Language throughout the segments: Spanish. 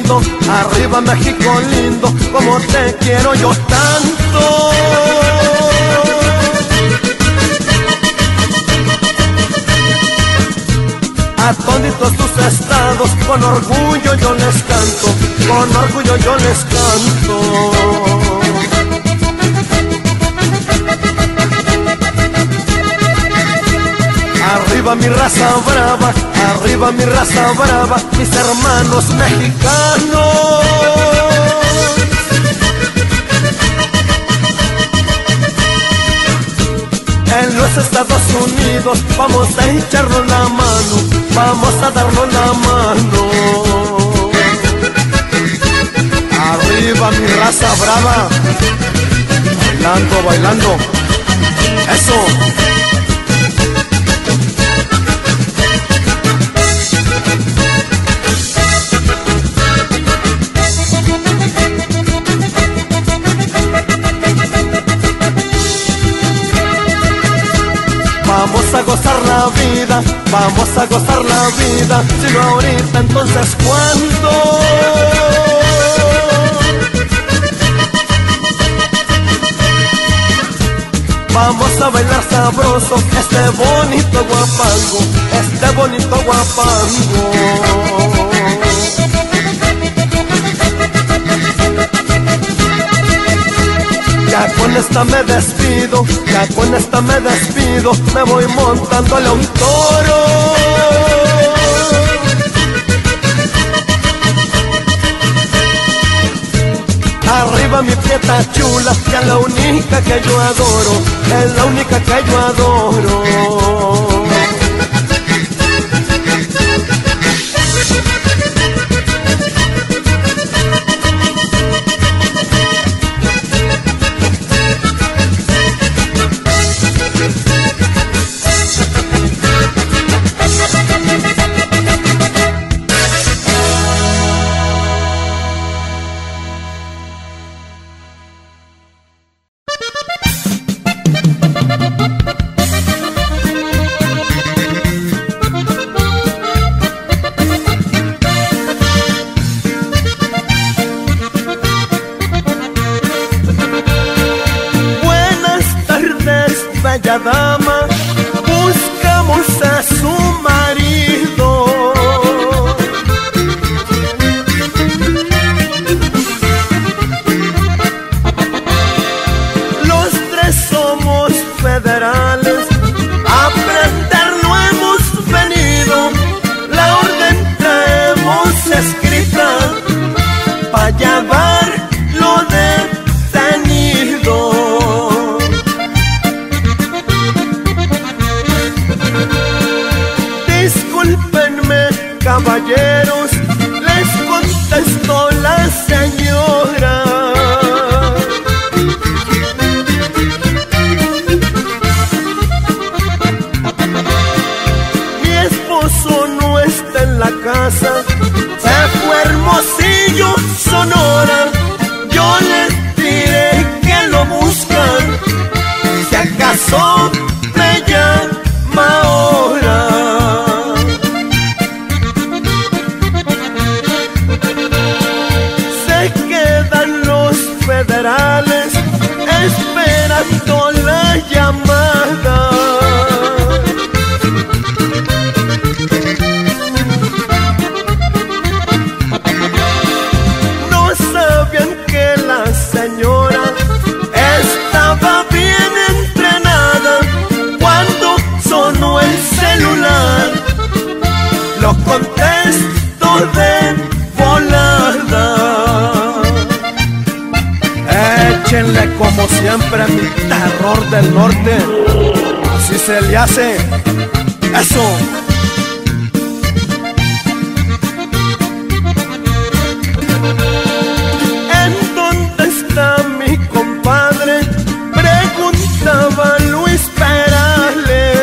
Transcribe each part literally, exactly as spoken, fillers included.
lindo, arriba México lindo, como te quiero yo tanto. A toditos tus estados, con orgullo yo les canto, con orgullo yo les canto. Arriba mi raza brava, arriba mi raza brava, mis hermanos mexicanos. En los Estados Unidos vamos a echarnos la mano, vamos a darnos la mano. Arriba mi raza brava, bailando, bailando, eso. Vamos a gozar la vida, vamos a gozar la vida, si no ahorita entonces ¿cuándo? Vamos a bailar sabroso este bonito guapango, este bonito guapango. Ya con esta me despido, ya con esta me despido, me voy montándole a un toro. Arriba mi prieta chula, que es la única que yo adoro, es la única que yo adoro. Bella dama, buscamos a su marido. Los tres somos federales, a aprender no hemos venido. La orden traemos escrita, pa' llevar lo detenido. Discúlpenme, caballeros, les contestó la señora. Mi esposo no está en la casa, se fue a Hermosillo, Sonora. Yo les diré que lo buscan, si acaso me llama ahora. Federales esperando la llamada. No sabían que la señora estaba bien entrenada. Cuando sonó el celular, lo contesto de volada. Échenle como siempre mi terror del norte, así se le hace, eso. ¿En dónde está mi compadre?, preguntaba Luis Perales.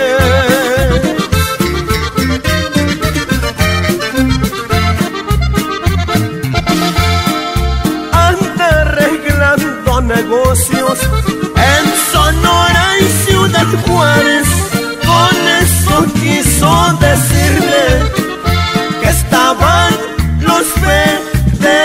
Anda arreglando negocios en Sonora y Ciudad Juárez. Con eso quiso decirle que estaban los federales.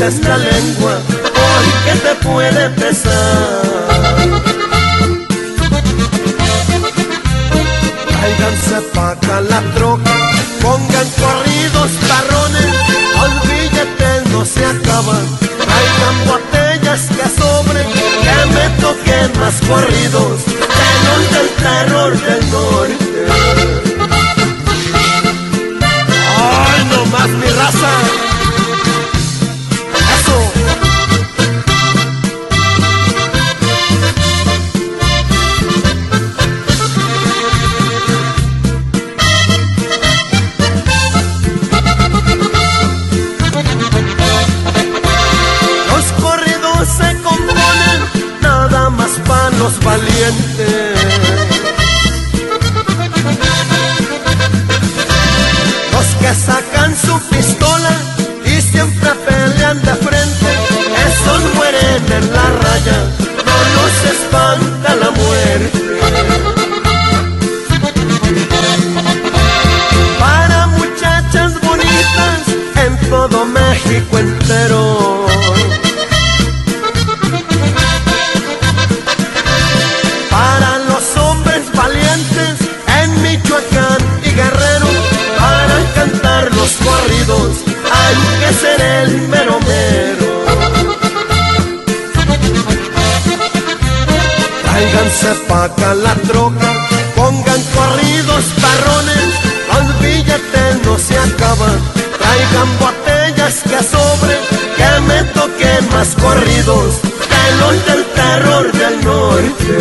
uses la lengua porque te puede pesar. Tráiganse pa' acá la troca, pongan corridos parrones, los billetes no se acaban. Traigan botellas que sobren, que me toquen más corridos que los del terror del norte. ¡Ay, no más mi raza! ¡Eso! Los corridos se componen nada más para los valientes. Los que sacan su pistola y siempre pelean de frente, esos mueren en la raya, no los espanta la muerte. Para muchachas bonitas en todo México entero, para los hombres valientes en Michoacán y Guerrero, para cantar los corridos hay que ser el mero mero. Tráiganse pa' acá la troca, pongan corridos parrones, los billetes no se acaban. Traigan botellas que sobren, que me toquen más corridos que los del terror del norte.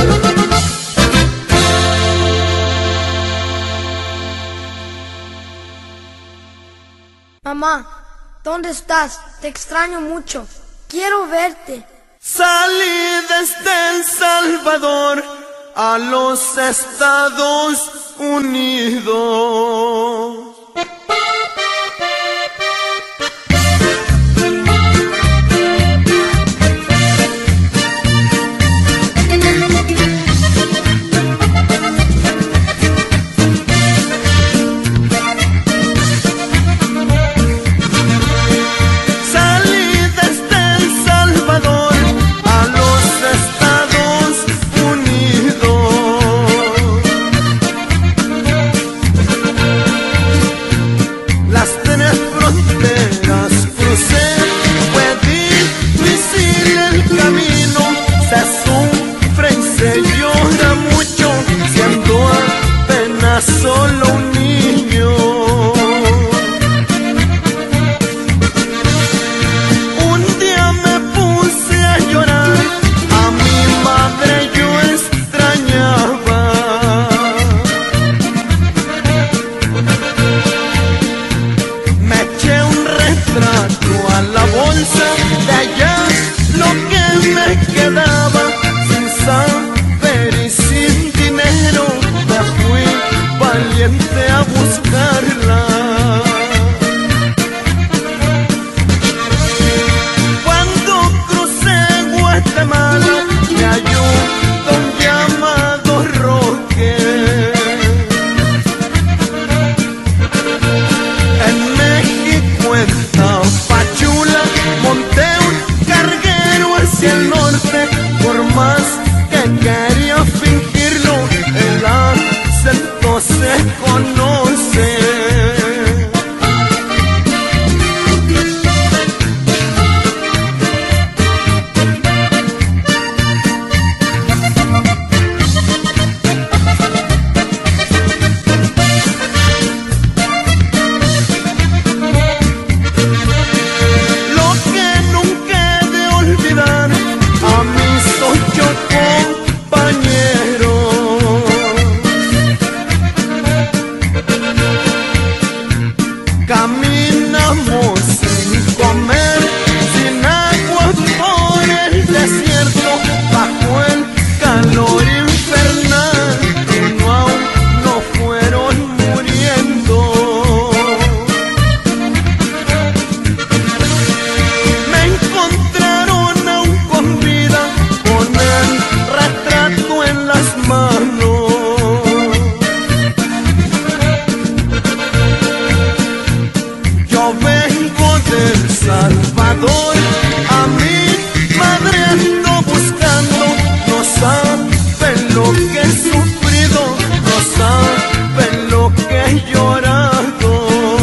Mamá, ¿dónde estás? Te extraño mucho. Quiero verte. Salí desde El Salvador a los Estados Unidos. Solo un niño, un día me puse a llorar, a mi madre yo extrañaba. Me eché un retrato a la bolsa, de allá lo que me quedaba, sin saber y sin dinero me fui valiente a buscarla. Cuando crucé Guatemala me halló un llamado Roque. En México, en Tapachula, monté un carguero hacia el norte, por más que quería fingirlo, el acento se conoce. Lo que nunca he de olvidar a mis ocho compañeros. Caminamos sin comer, sin agua por el desierto, bajo el calor infernal, uno a uno fueron muriendo. Me encontraron aún con vida, con el retrato en las manos. Yo vengo del Salvador. Salvador, a mi madre ando buscando. No saben lo que he sufrido, no saben lo que he llorado.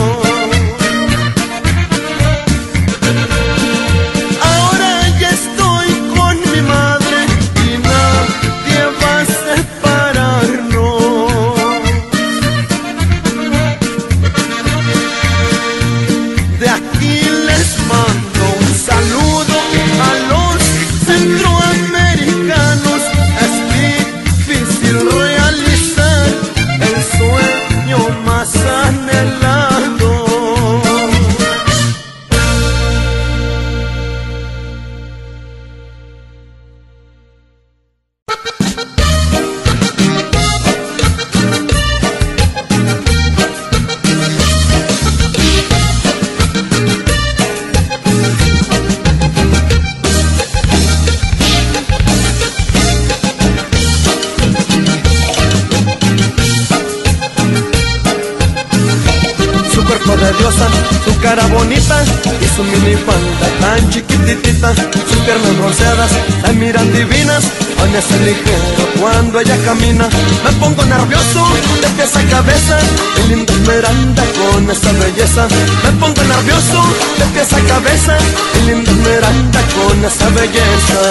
Ahora ya estoy con mi madre y nadie va a separarnos. De aquí les mando un saludo a los centroamericanos. Es difícil realizar el sueño más anhelado. Su cuerpo de diosa, su cara bonita y su minifalda tan chiquititita. Sus piernas bronceadas la miran divinas, con ese ligero cuando ella camina. Me pongo nervioso de pies a cabeza, mi linda Esmeralda con esa belleza. Me pongo nervioso de pies a cabeza, mi linda Esmeralda con esa belleza.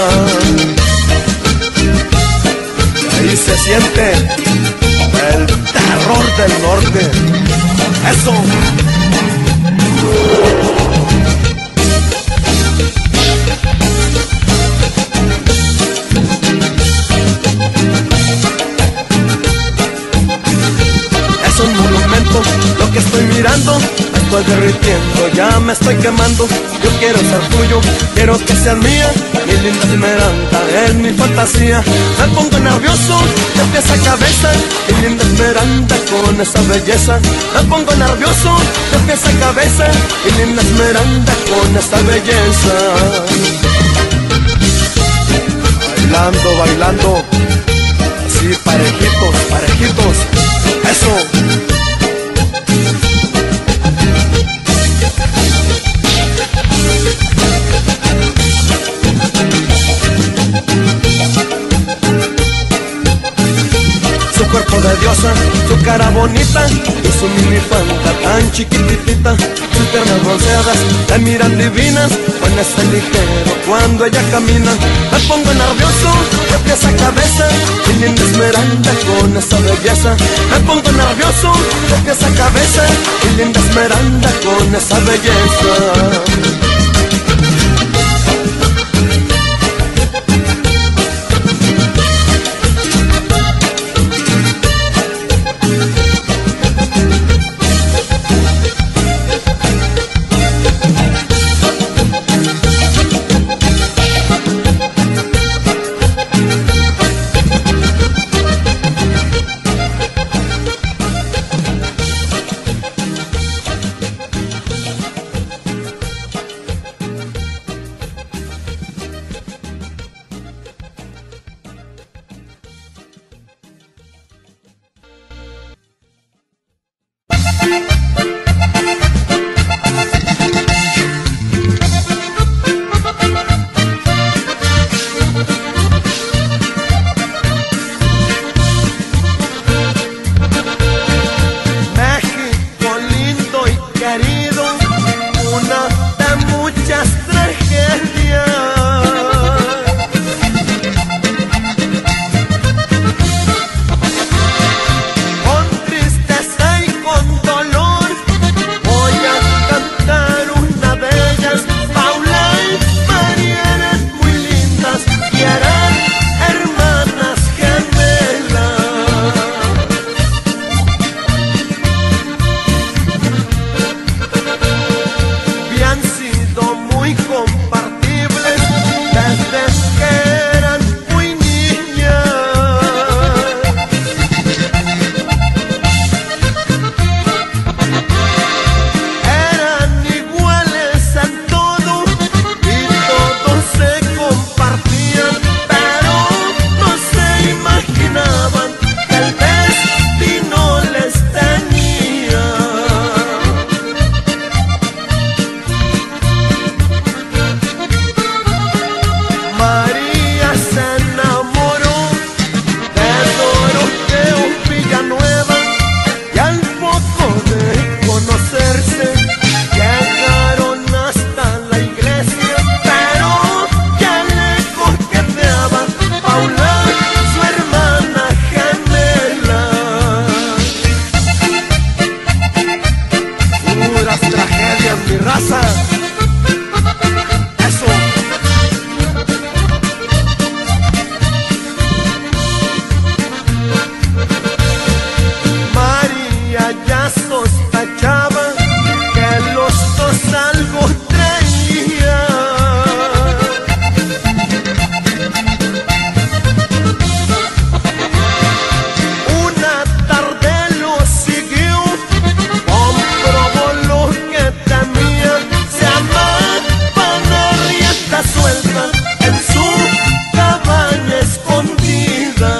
Ahí se siente el terror del norte. ¡Eso! Es un monumento lo que estoy mirando. Me estoy derritiendo, ya me estoy quemando. Yo quiero ser tuyo, quiero que seas mía. Mi linda Esmeralda es mi fantasía. Me pongo nervioso de pies a cabeza, mi linda Esmeralda con esa belleza. Me pongo nervioso de pies a cabeza, mi linda Esmeralda con esa belleza. Bailando, bailando, así parejitos, parejitos. Eso. Su cuerpo de diosa, su cara bonita y su minifalda tan chiquititita. Sus piernas bronceadas la miran divinas, con ese ligero cuando ella camina. Me pongo nervioso de pies a cabeza, mi linda Esmeralda con esa belleza. Me pongo nervioso de pies a cabeza, mi linda Esmeralda con esa belleza. Con tristeza y con dolor sospechaba que los dos algo traían. Una tarde lo siguió, comprobó lo que temía, se amaba de rienda suelta en su cabaña escondida.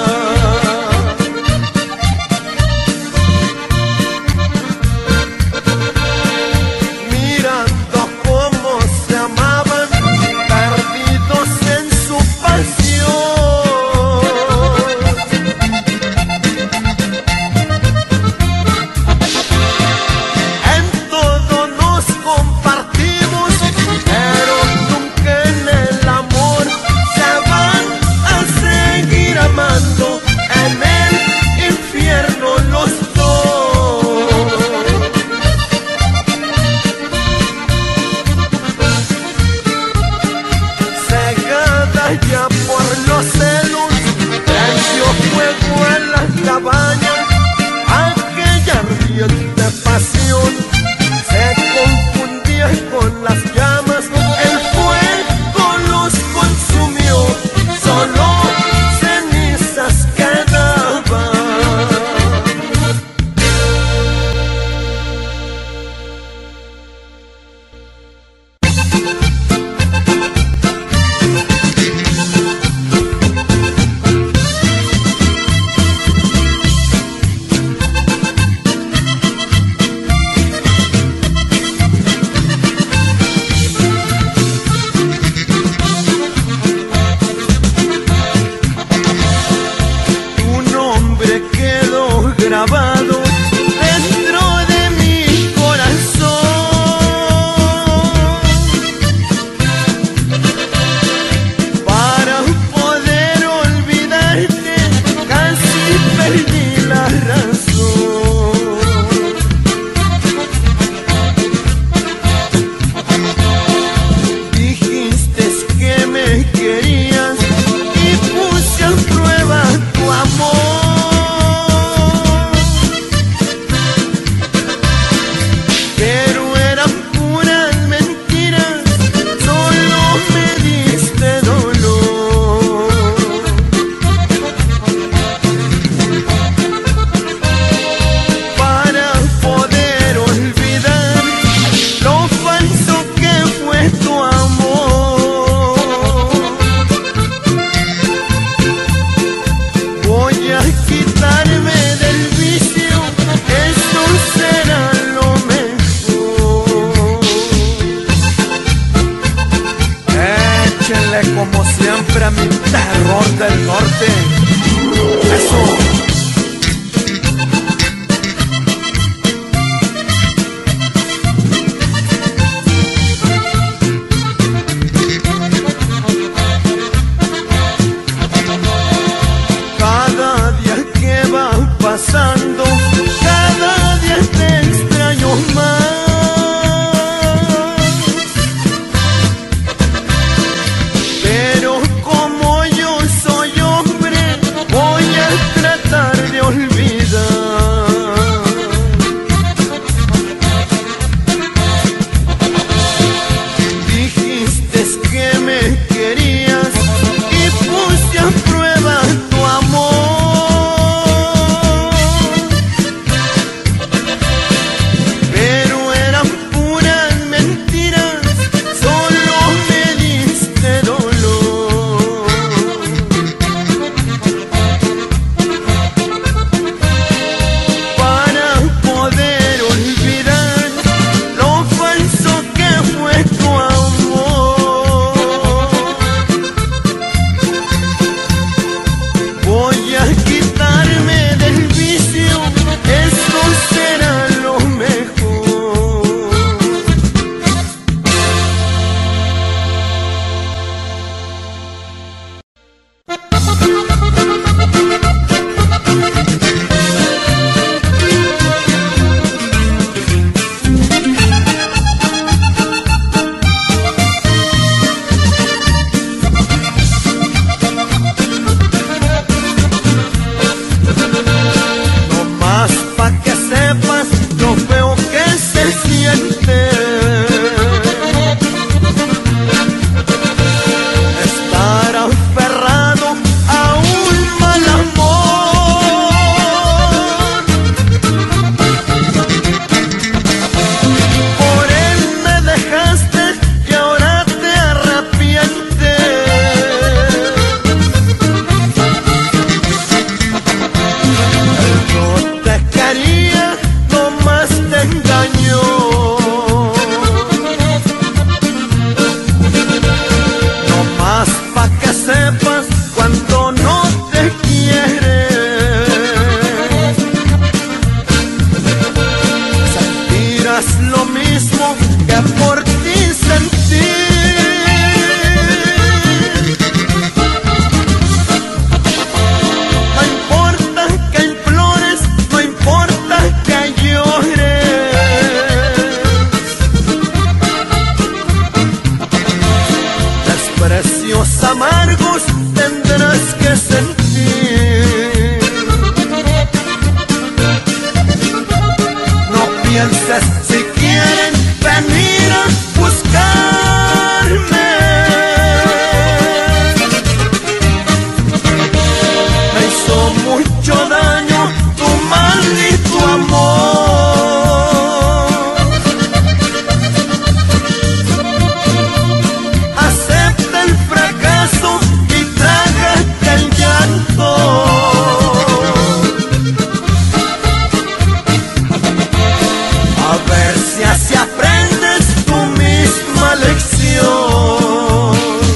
A ver si así aprendes tu misma lección.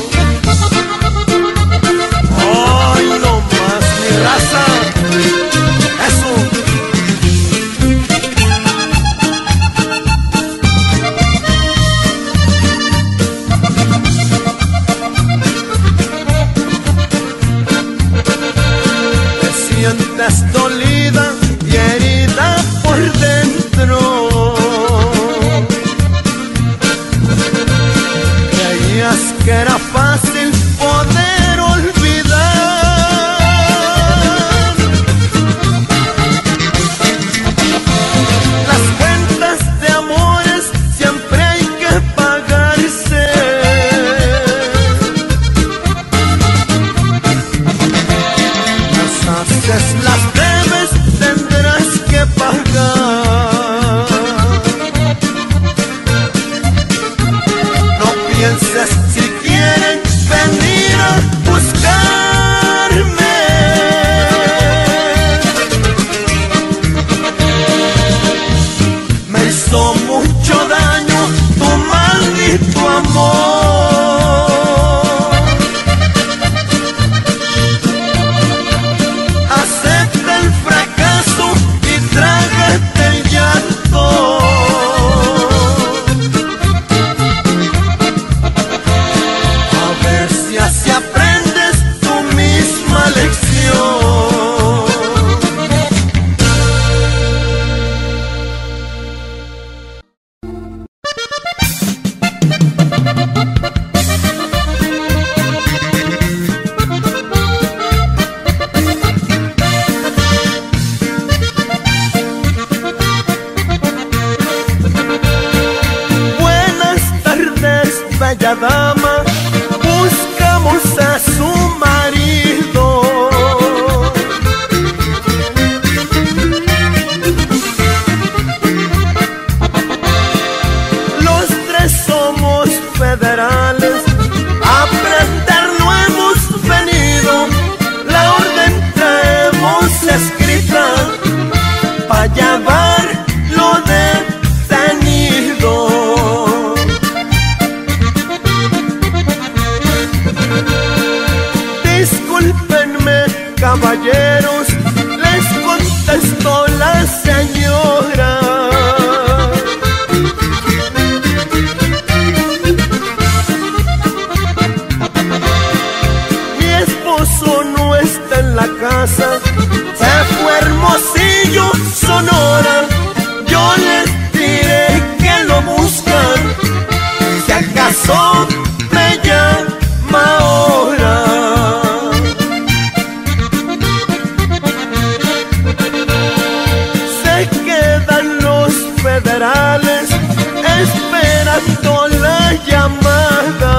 Ay, no más mi raza. Eso. Te sientes dolida y herida por dentro. Creías que era fácil poder olvidar. Las cuentas de amores siempre hay que pagarse. Las haces, las debes, tendrás que pagar. No pienses si quieren venir a buscarme. Me hizo mucho daño tu maldito amor. Acepta el fracaso y trágate el llanto. A ver si así aprendes tu misma lección. Buenas tardes, bella dama. Buscamos a su marido. Los tres somos federales. A aprender no hemos venido. La orden traemos escrita para llevarlo detenido. Discúlpenme, caballeros, les contestó la señora. Mi esposo no está en la casa, se fue a Hermosillo, Sonora. Yo les diré que lo buscan, si acaso me llama ahora. Se quedan los federales esperando la llamada.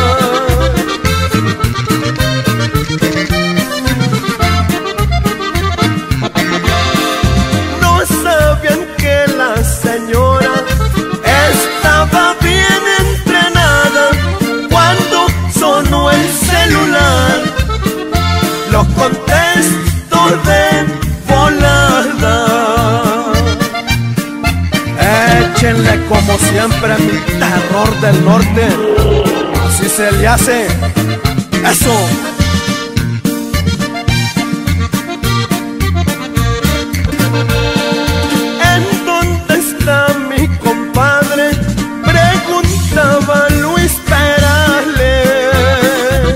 No sabían que la señora estaba bien entrenada. Cuando sonó el celular, lo contesto de volada. Échenle como siempre mi terror del norte. Así se le hace. Eso. ¿En dónde está mi compadre? Preguntaba Luis Perales.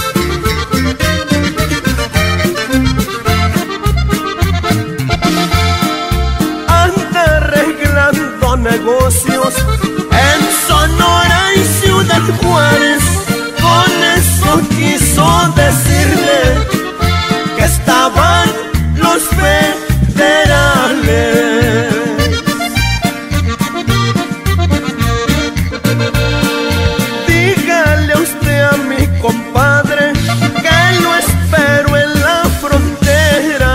Anda arreglando negocios en Sonora y Ciudad Juárez. Con eso quiso decirle que estaban los federales. Dígale usted a mi compadre que lo espero en la frontera.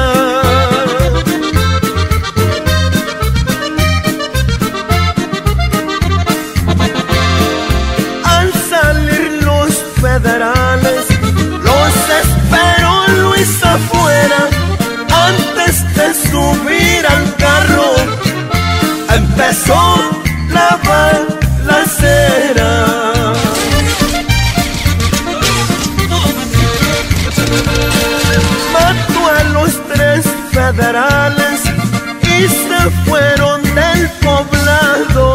Al salir los federales, los empezó la balacera. Mató a los tres federales y se fueron del poblado.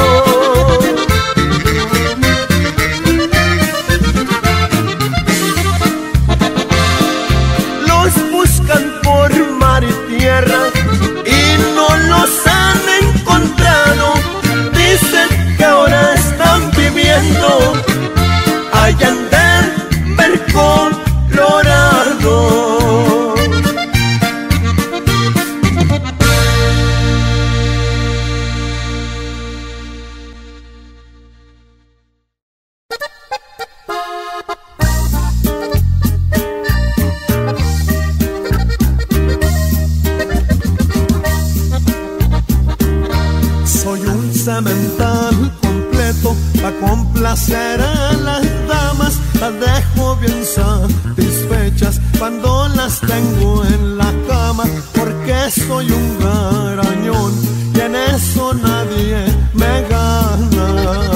Los buscan por mar y tierra y no los han encontrado. Dicen que ahora están viviendo allá en Denver, Colorado. Mental completo para complacer a las damas, las dejo bien satisfechas cuando las tengo en la cama, porque soy un garañón y en eso nadie me gana.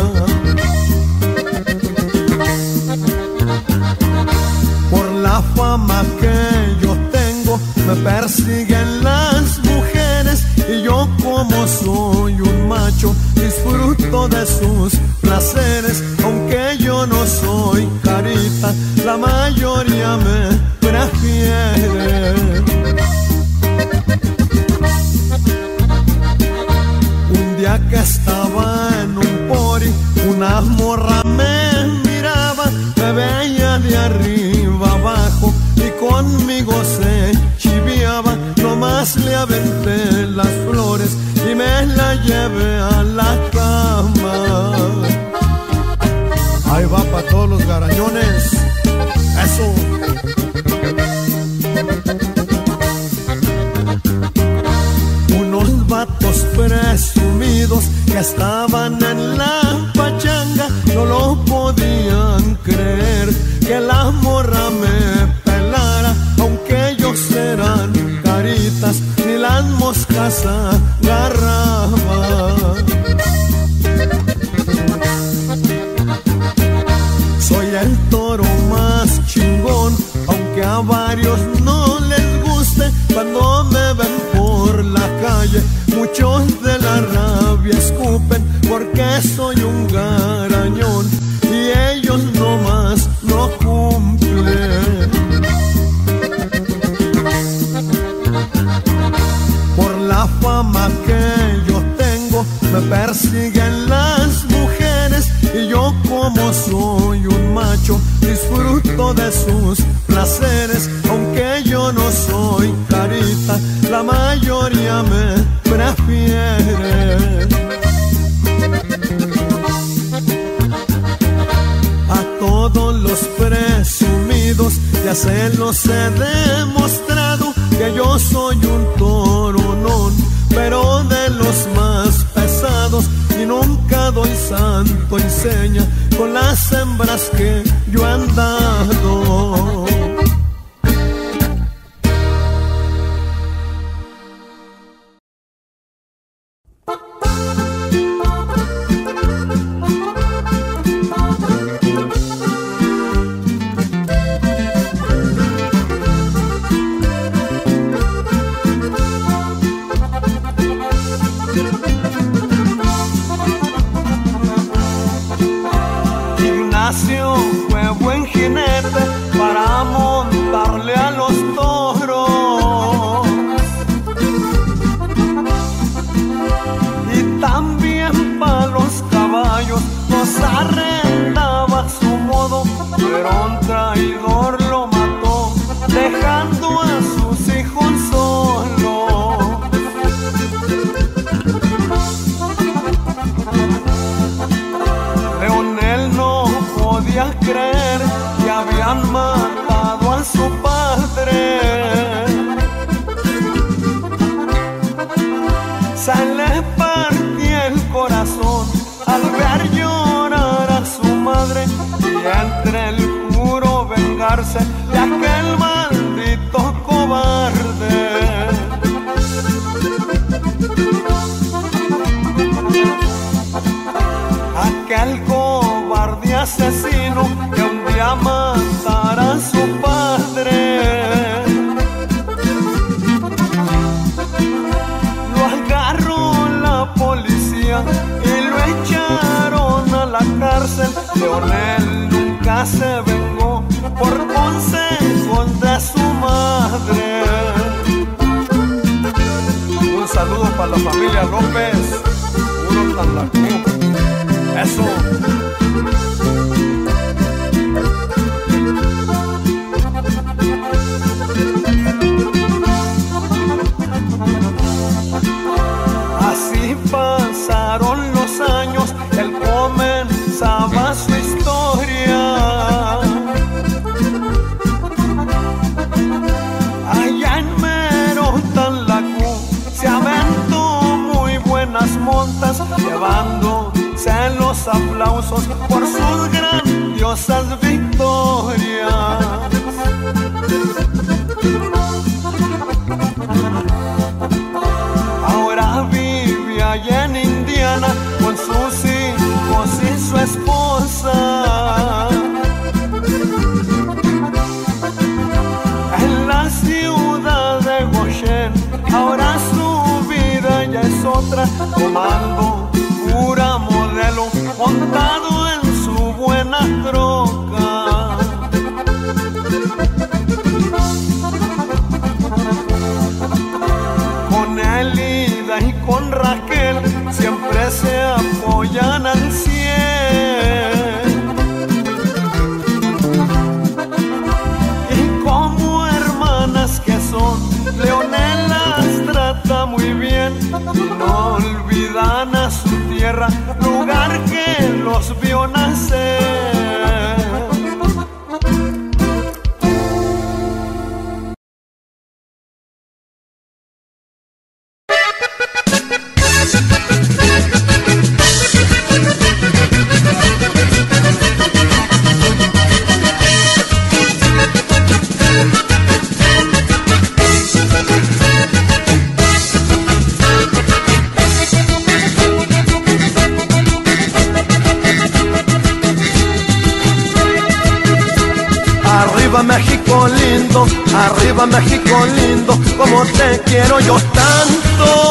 Por la fama que yo tengo me persiguen las mujeres y yo, como soy un macho, disfruto de sus placeres. Aunque yo no soy carita, la mayoría me prefiere. Un día que estaba en un pori, una morra me miraba, me veía de arriba abajo y conmigo se chiviaba. Nomás le aventé las flores y me la llevé a la cama. Ahí va pa' todos los garañones. Eso. Unos vatos presumidos que estaban en la pachanga no lo podían creer, que la morra me pelara, aunque ellos eran caritas, ni las moscas agarraban. Soy el toro más chingón, aunque a varios no les guste. Cuando me ven por la calle, muchos de la rabia escupen, porque soy un garañón y ellos nomás no cumplen. Por la fama que yo tengo me persiguen las mujeres y yo, como soy un macho, disfruto de sus placeres. Aunque yo no soy carita, la mayoría me prefiere. A todos los presumidos ya se los he demostrado, que yo soy un toronón, pero de los más pesados, y nunca doy santo y seña con las hembras que yo he andado. Fue buen jinete para montarle a los toros, y también para los caballos los arrendaba a su modo, pero un traidor lo mató, dejando a sus hijos solos. Leonel no podía creer que habían matado a su padre. Se le partía el corazón al ver llorar a su madre, y entre el juro vengarse de aquel maldito cobarde. asesino que un día matará a su padre. Lo agarró la policía y lo echaron a la cárcel. Leonel nunca se vengó por consejos de su madre. Un saludo para la familia López, puro Tanlacú. Eso. Así pasaron los años, él comenzaba su historia. Allá en Mero Tanlacú se aventó muy buenas montas, llevándose los aplausos por sus grandiosas victorias. Ahora vive allá en Indiana con sus hijos y su esposa. En la ciudad de Goshen ahora su vida ya es otra, tomando pura modelo, montado en su buena troca. Con Elida y con Raquel siempre se apoyan al cien. Y como hermanas que son, Leonel las trata muy bien. No olvidan a su tierra, lugar que los vio nacer. Arriba México lindo, arriba México lindo, como te quiero yo tanto.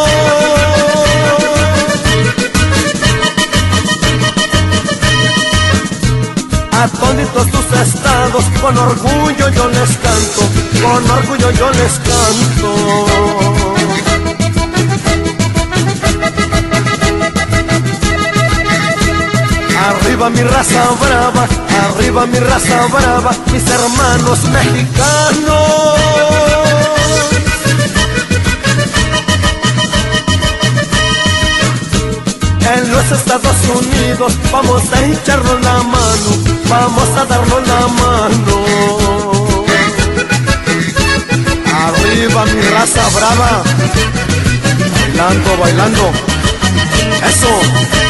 A toditos tus estados, con orgullo yo les canto, con orgullo yo les canto. Arriba mi raza brava, arriba mi raza brava, mis hermanos mexicanos. En los Estados Unidos vamos a echarnos la mano, vamos a darnos la mano. Arriba mi raza brava, bailando, bailando, eso.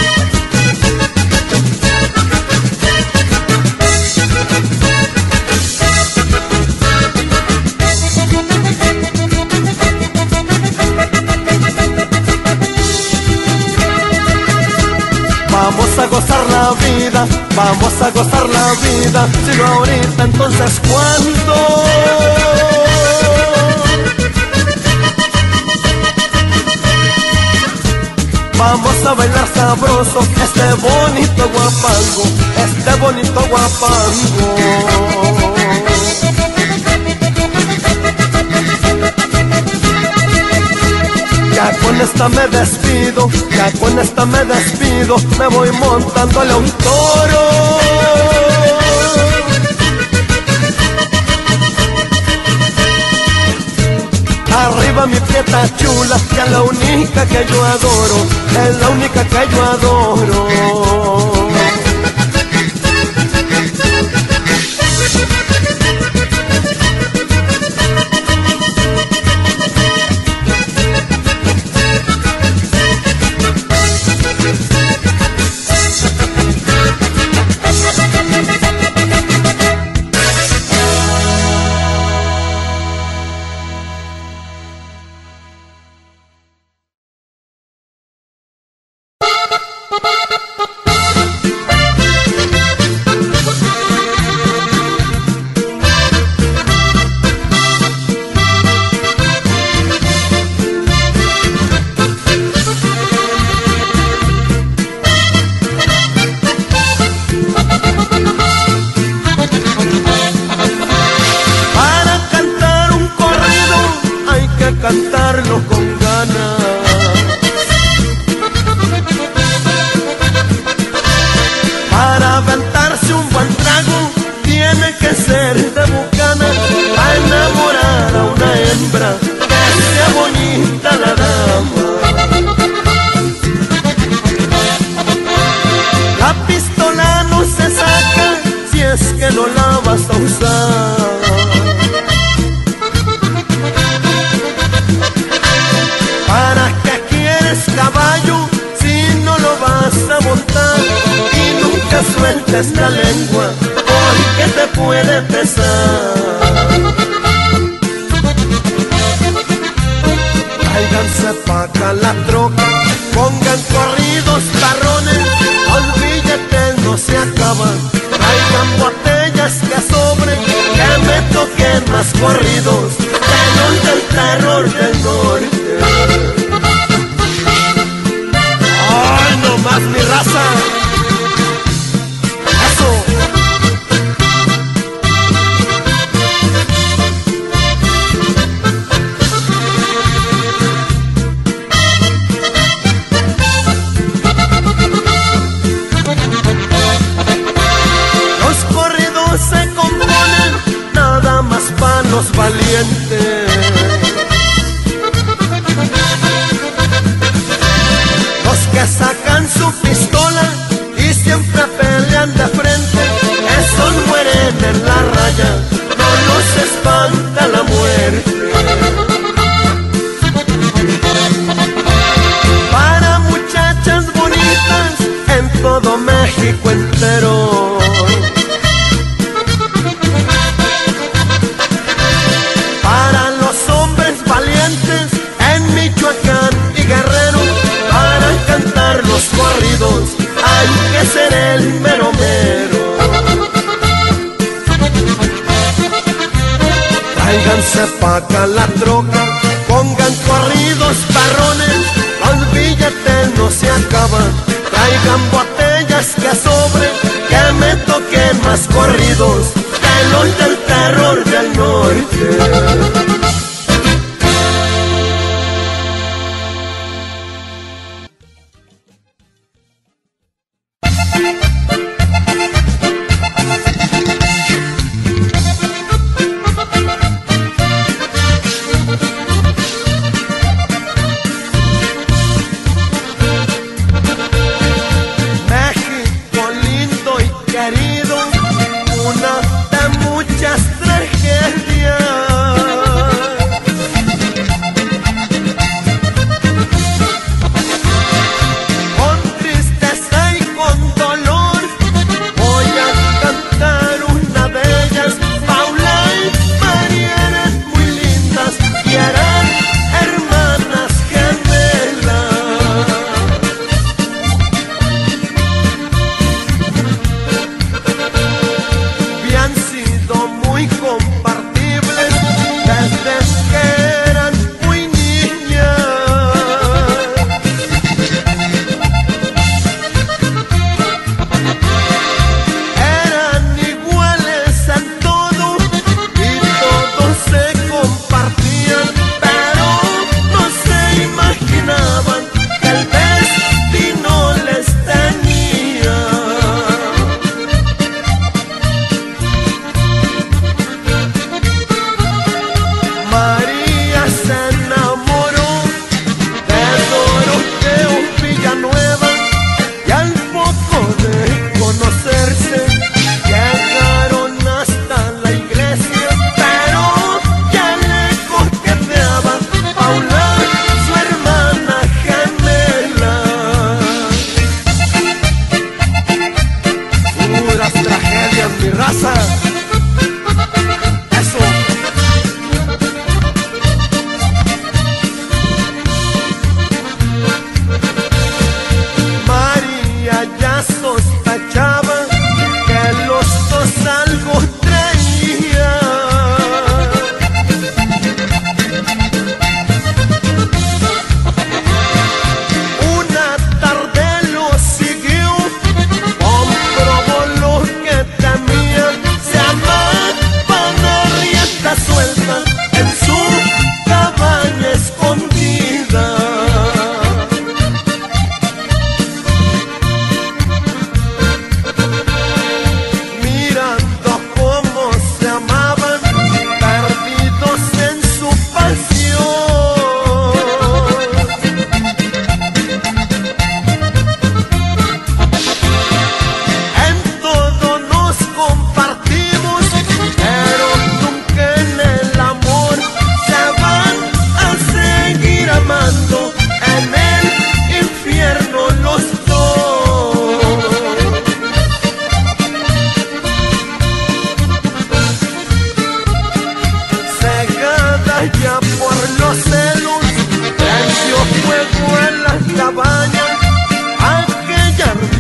Vamos a gozar la vida, vamos a gozar la vida, si no ahorita entonces ¿cuándo? Vamos a bailar sabroso este bonito guapango, este bonito guapango. Ya con esta me despido, ya con esta me despido, me voy montándole a un toro. Arriba mi prieta chula, que es la única que yo adoro, es la única que yo adoro. sueltes la lengua porque te puede pesar. Tráiganse pa' acá la troca, pongan corridos parrones, los billetes no se acaban. Traigan botellas que sobren, que me toquen más corridos de los del terror del norte. ¡Ay, no más mi raza! ¡Eso! Los corridos se componen nada más para los valientes. Los que sacan su pistola y siempre pelean de frente, esos mueren en la raya, no los espanta la muerte. Para muchachas bonitas en todo México entero, para los hombres valientes en Michoacán y Guerrero, para cantar los corridos hay que ser el mero mero. Tráiganse pa' acá la troca, pongan corridos parrones, los billetes no se acaban. Traigan botellas que sobren, que me toquen más corridos que los del terror del norte. México lindo y querido, una de muchas tragedias.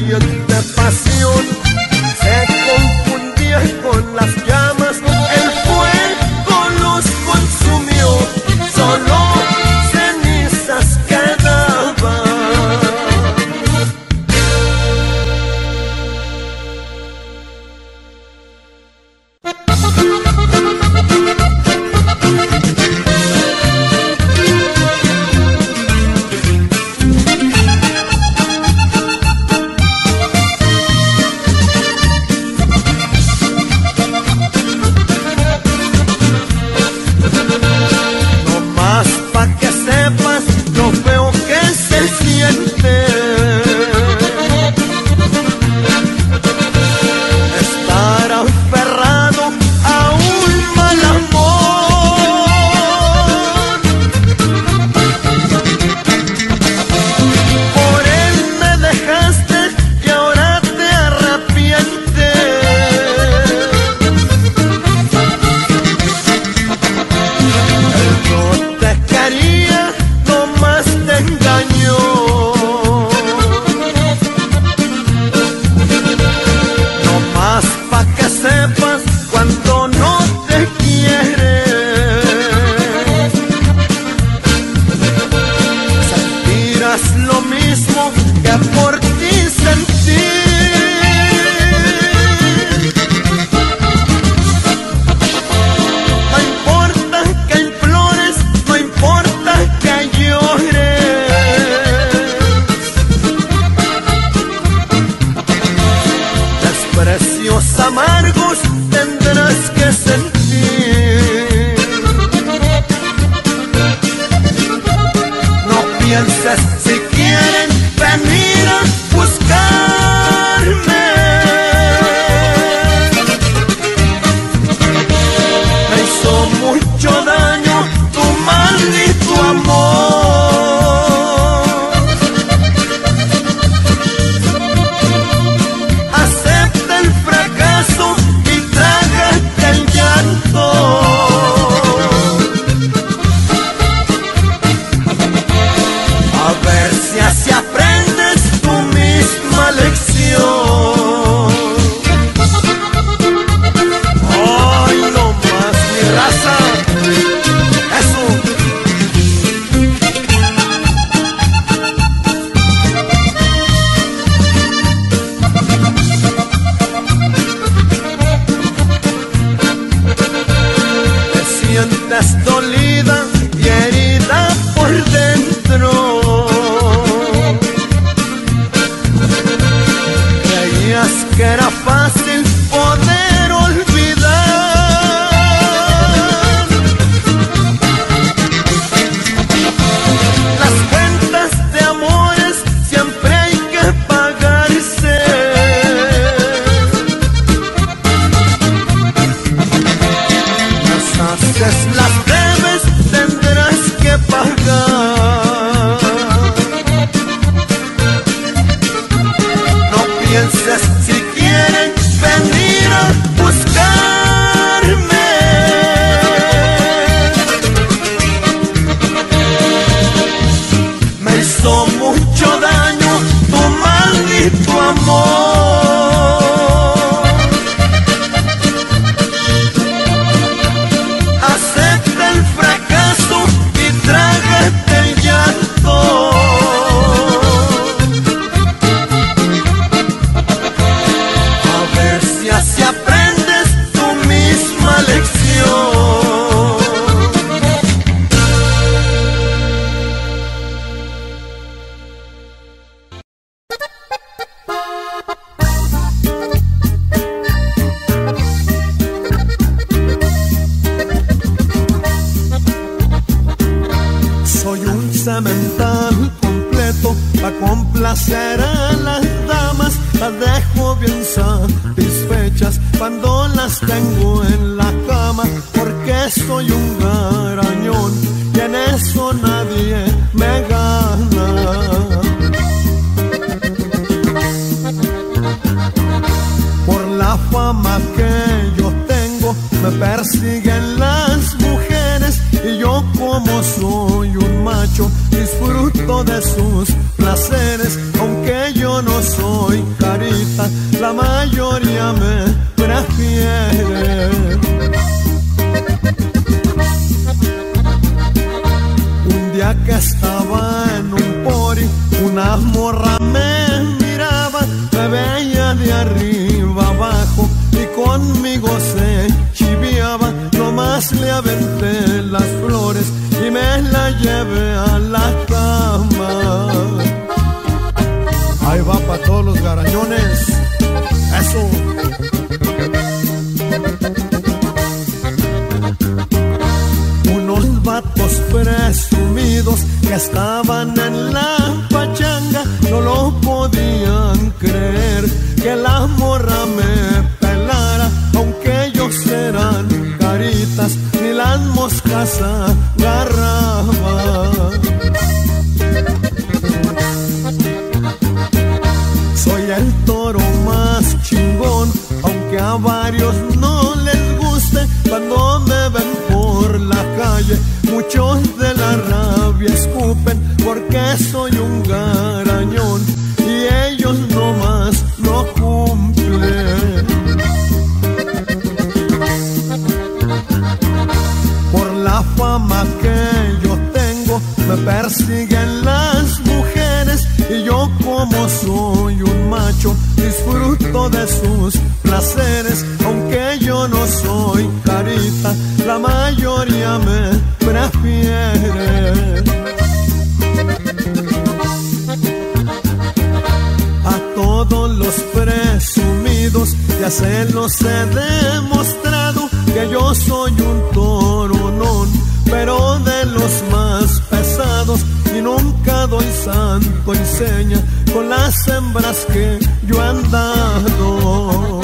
ardiente pasión se confundía con las llamas, el fuego los consumió, solo cenizas quedaban. Mental completo pa' complacer a las damas, las dejo bien satisfechas cuando las tengo en la cama, porque soy un garañón y en eso nadie me gana. Por la fama que yo tengo me persiguen las mujeres y yo como soy un macho disfruto de sus placeres, aunque yo no soy carita, la mayoría me prefiere. Un día que estaba en un pori, una morra me miraba, me veía de arriba abajo y conmigo se chiviaba. Nomás le aventé las flores y me la llevé a la cama. Ahí va para todos los garañones. Eso. Unos vatos presumidos que estaban en la pachanga no lo podían creer, que la morra me pelara, aunque ellos eran caritas, ni las moscas agarraba. Soy el toro más chingón, aunque a varios no les guste. Cuando me ven por la calle, muchos de la rabia escupen, porque soy un garañón y ellos nomás no cumplen. Por la fama que yo tengo, me persiguen las mujeres, y yo como soy un macho, disfruto de sus placeres. Aunque yo no soy carita, la mayoría me prefiere. A todos los presumidos ya se los he demostrado, que yo soy un toronón, pero de los más pesados, y nunca doy santo y seña con las hembras que yo he andado.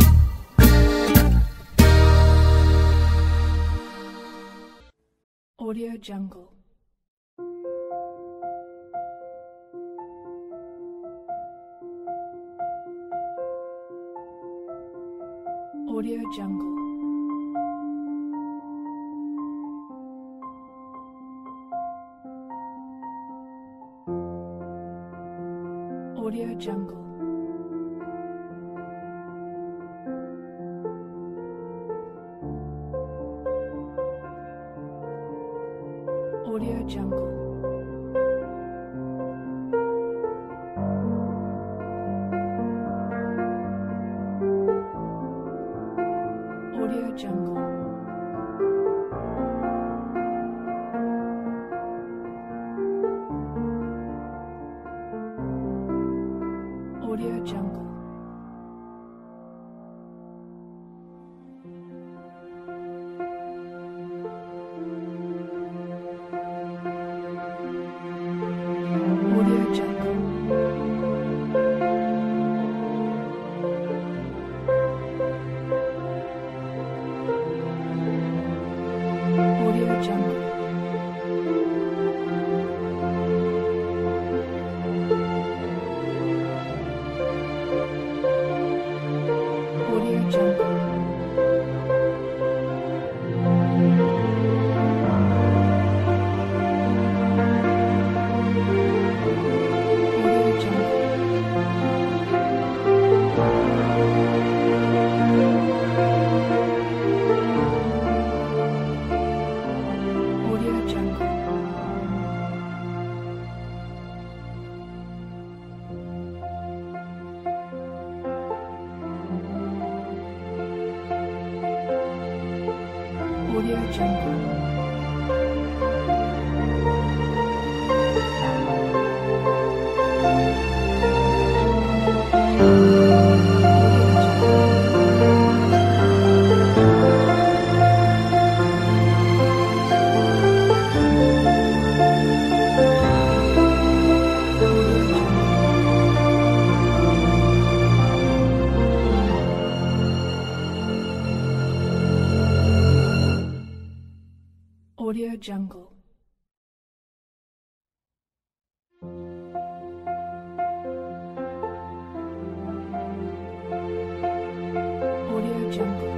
Audio Jungle. Audio Jungle. Audio Jungle. Audio Jungle. Audio Jungle. Audio Jungle. Audio Jungle. Audio Jungle. Audio Jungle. Audio Jungle. Audio Jungle. Audio Jungle.